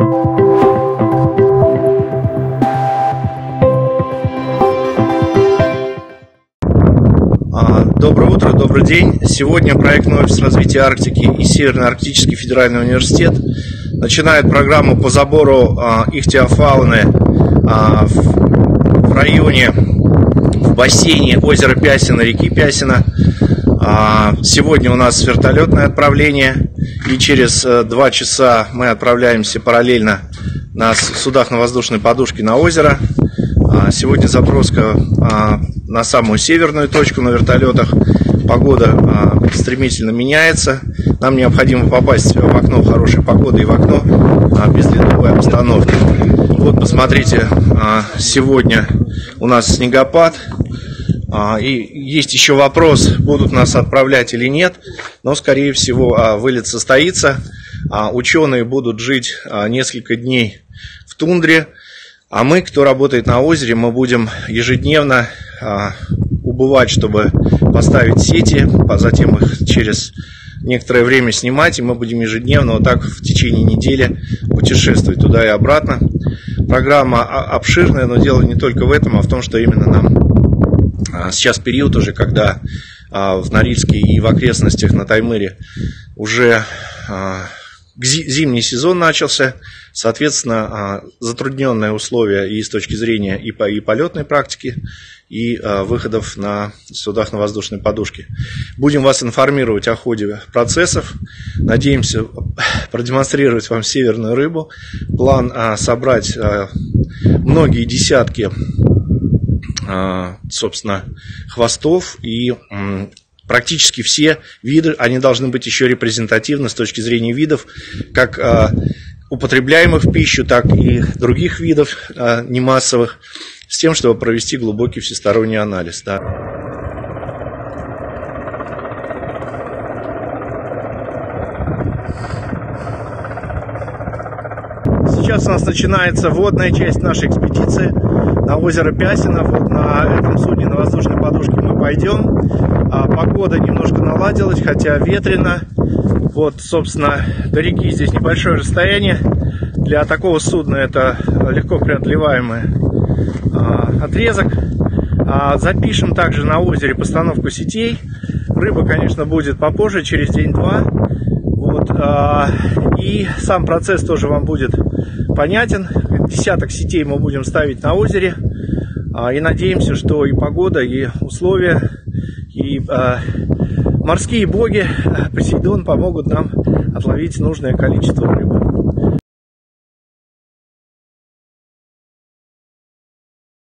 Доброе утро, добрый день. Сегодня проектный офис развития Арктики и Северно-Арктический федеральный университет начинает программу по забору ихтиофауны в районе, в бассейне озера Пясино, реки Пясино. Сегодня у нас вертолетное отправление, и через 2 часа мы отправляемся параллельно на судах на воздушной подушке на озеро. Сегодня заброска на самую северную точку на вертолетах. Погода стремительно меняется. Нам необходимо попасть в окно хорошей погоды и в окно безледовой обстановки. Вот посмотрите, сегодня у нас снегопад. И есть еще вопрос, будут нас отправлять или нет. Но, скорее всего, вылет состоится. Ученые будут жить несколько дней в тундре. А мы, кто работает на озере, мы будем ежедневно убывать, чтобы поставить сети, затем их через некоторое время снимать, и мы будем ежедневно вот так в течение недели путешествовать туда и обратно. Программа обширная, но дело не только в этом, а в том, что именно нам сейчас период уже, когда в Норильске и в окрестностях на Таймыре уже зимний сезон начался, соответственно, затрудненные условия и с точки зрения и полетной практики, и выходов на судах на воздушной подушке. Будем вас информировать о ходе процессов. Надеемся продемонстрировать вам северную рыбу. План собрать многие десятки, собственно, хвостов, и практически все виды, они должны быть еще репрезентативны с точки зрения видов, как употребляемых в пищу, так и других видов немассовых, с тем, чтобы провести глубокий всесторонний анализ. Да. Сейчас у нас начинается водная часть нашей экспедиции на озеро Пясино. Вот на этом судне на воздушной подушке мы пойдем. Погода немножко наладилась, хотя ветрено. Вот, собственно, до реки здесь небольшое расстояние. Для такого судна это легко преодолеваемый отрезок. Запишем также на озере постановку сетей. Рыба, конечно, будет попозже, через день-два. Вот, и сам процесс тоже вам будет понятен. Десяток сетей мы будем ставить на озере. И надеемся, что и погода, и условия, и морские боги Посейдон помогут нам отловить нужное количество рыбы.